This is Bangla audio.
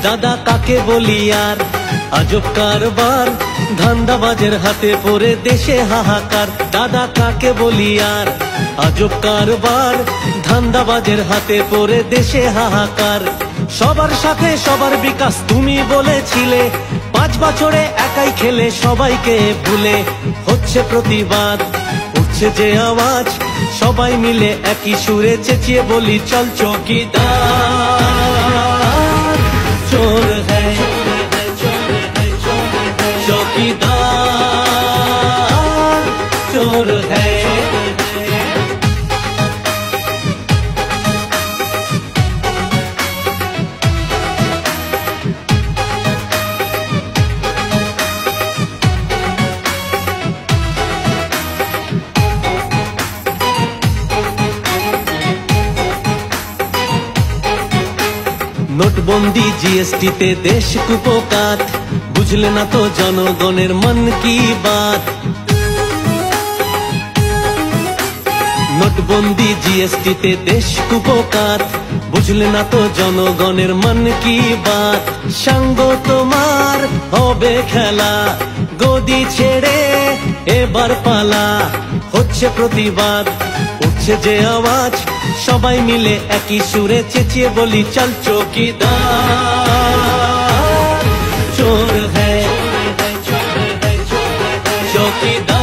দাদা কাকে বলি আর, আজব কারবার ধান্দাবাজের হাতে পড়ে দেশে হাহাকার। দাদা কাকে বলি আর, আজব কারবার ধান্দাবাজের হাতে পড়ে দেশে হাহাকার। সবার সাথে সবার বিকাশ তুমি বলেছিলে, 5 বছরে একাই খেলে সবাইকে ভুলে। হচ্ছে প্রতিবাদ, উঠছে যে আওয়াজ, সবাই মিলে একই সুরে চেঁচিয়ে বলি চল চৌকিদার চোর হ্যায়, চৌকিদার চোর হ্যায়। নোটবন্দি জিএসটিতে দেশ কুপোকাত, বুঝলে না তো জনগণের মন কি বাত। নোটবন্দি জিএসটিতে দেশ কুপোকাত, বুঝলে না তো জনগণের মন কি বাত। সঙ্গ তোমার হবে খেলা, গদি ছেড়ে এবার পালা। হচ্ছে প্রতিবাদ, উঠছে যে আওয়াজ, সবাই মিলে একই সুরে চেঁচিয়ে বলি চল চৌকিদার চোর হ্যায়, চৌকিদার।